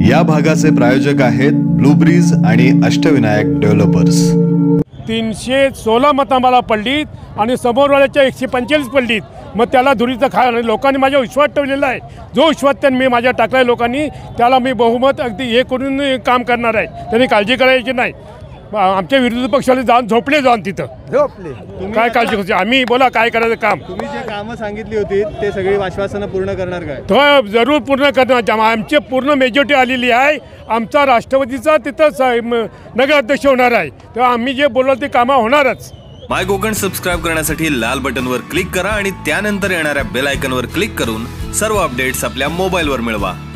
या भागाचे प्रायोजक आहेत ब्लूब्रीज आणि अष्टविनायक डेव्हलपर्स। 316 मतं मला पडलीत आणि समोरवाल्याच्या 145 पडलीत। मग त्याला धुरीचं खा लोकांनी माझ्या विश्वास ठेवलेला आहे। जो विश्वास त्यांनी मी माझ्या टाकला लोकांनी त्याला मी बहुमत अगदी हे करून काम करणार आहे। त्यांनी काळजी करायची नाही। आमच्या विरोधी पक्षाला जाऊन जाऊन तिथं काय काळजी करायची आम्ही बोला काय करायचं काम। तुम्ही जे कामं सांगितली होती ते सगळी आश्वासनं पूर्ण करणार काय? तो जरूर पूर्ण करणार। आमचे पूर्ण मेजॉरिटी आलेली आहे। आमचा राष्ट्रवादीचा तिथं नगराध्यक्ष होणार आहे। तेव्हा आम्ही जे बोललो ते कामं होणारच। माय कोकण सबस्क्राइब करण्यासाठी लाल बटनवर क्लिक करा आणि त्यानंतर येणाऱ्या बेल आयकॉनवर क्लिक करून सर्व अपडेट्स आपल्या मोबाईलवर मिळवा।